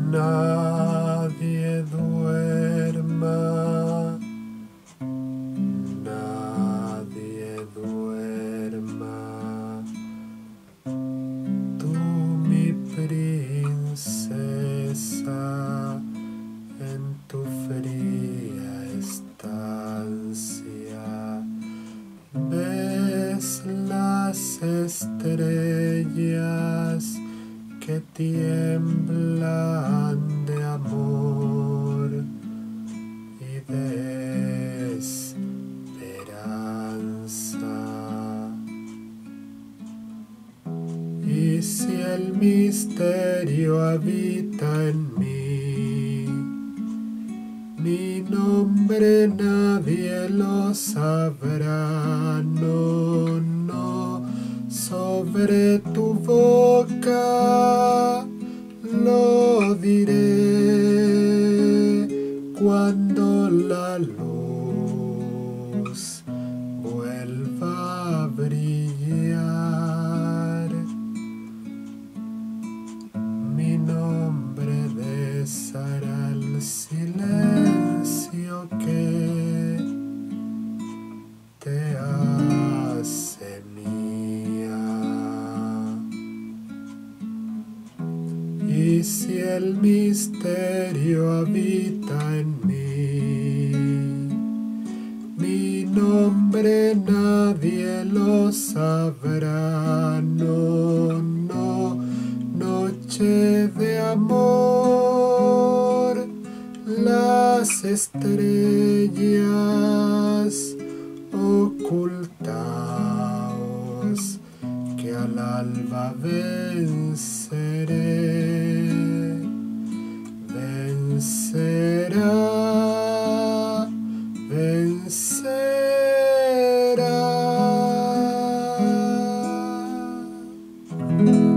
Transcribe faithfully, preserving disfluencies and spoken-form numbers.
Nadie duerma, nadie duerma. Tú, mi princesa, en tu fría estancia, ves las estrellas que tiemblan de amor y de esperanza. Y si el misterio habita en mí, mi nombre nadie lo sabrá, no, no, sobre tu boca lo diré cuando la luz vuelva a brillar. Mi nombre deshará el silencio que te hace mía. Y si el misterio habita en mí, mi nombre nadie lo sabrá, no, no, noche de amor, las estrellas ocultaos, que al alba venceré, vencerá, vencerá.